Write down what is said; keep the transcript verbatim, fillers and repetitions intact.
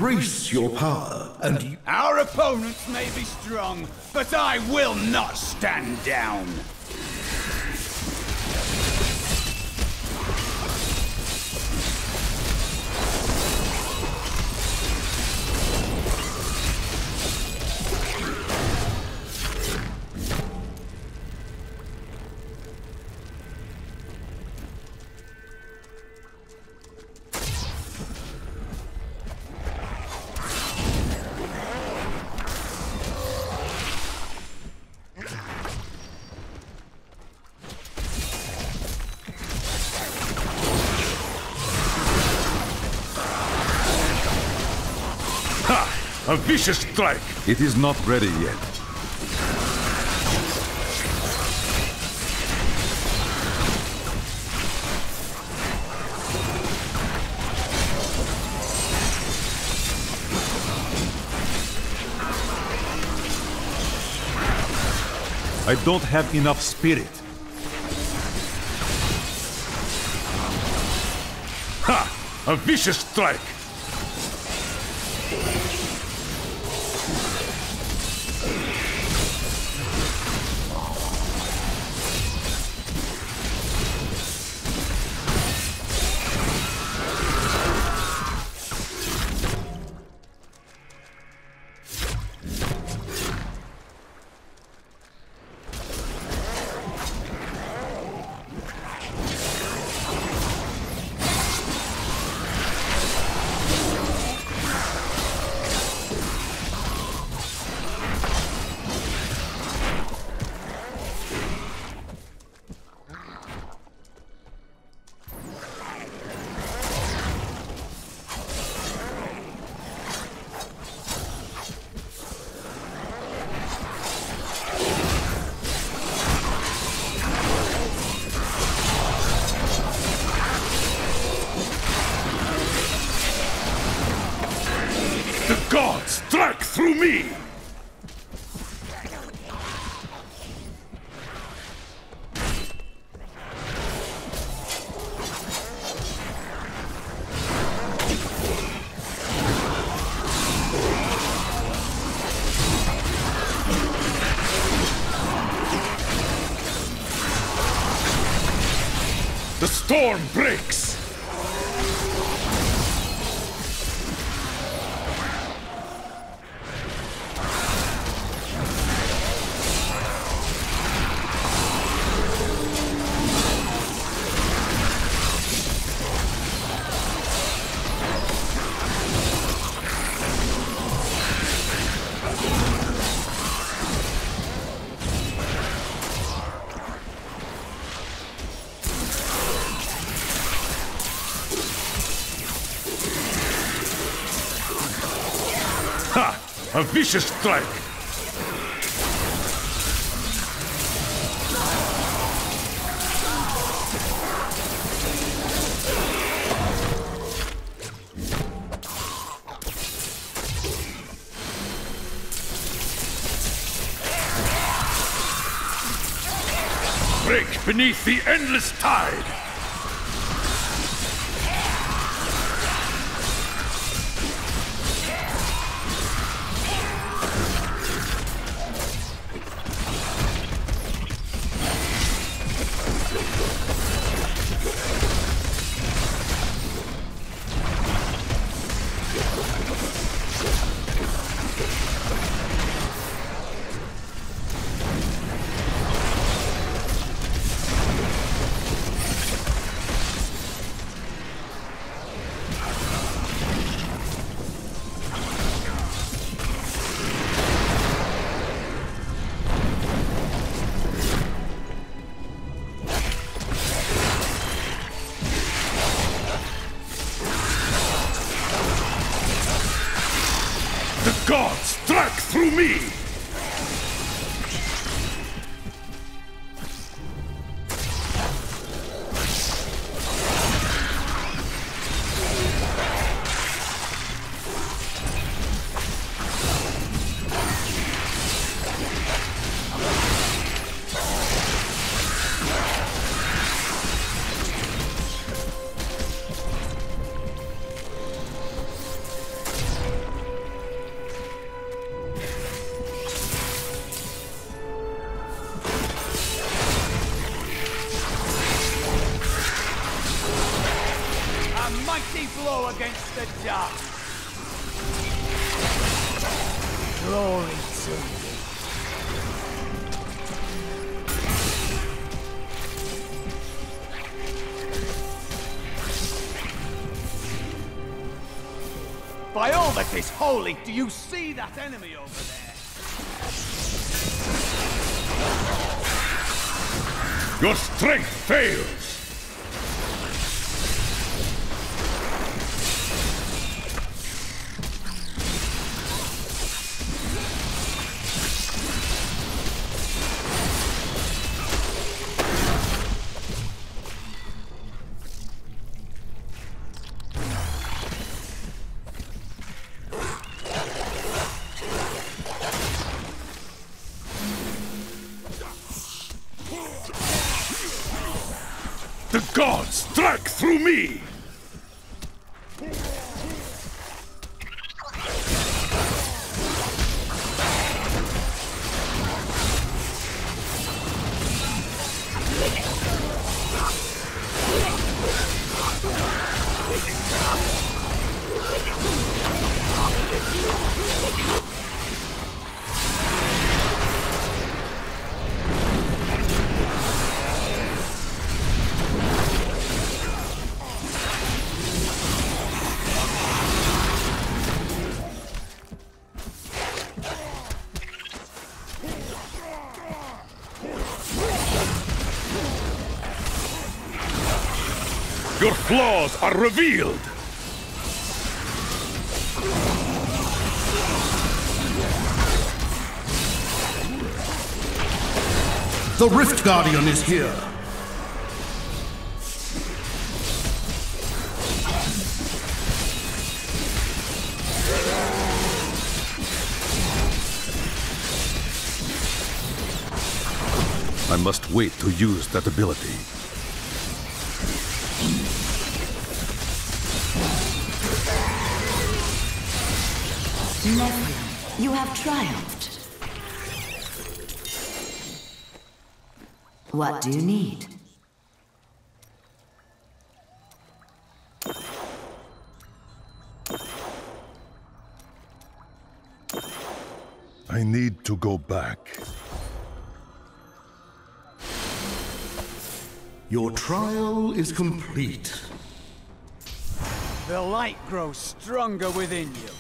embrace your power, and you... Our opponents may be strong, but I will not stand down. A vicious strike! It is not ready yet. I don't have enough spirit. Ha! A vicious strike! The gods strike through me! The storm breaks! Ha! A vicious strike! Break beneath the endless tide! The gods strike through me! Glory to you. By all that is holy, do you see that enemy over there? Your strength fails! The gods strike through me! Your flaws are revealed! The Rift Guardian is here! I must wait to use that ability. Nephilim, you have triumphed. What do you need? I need to go back. Your trial is complete. The light grows stronger within you.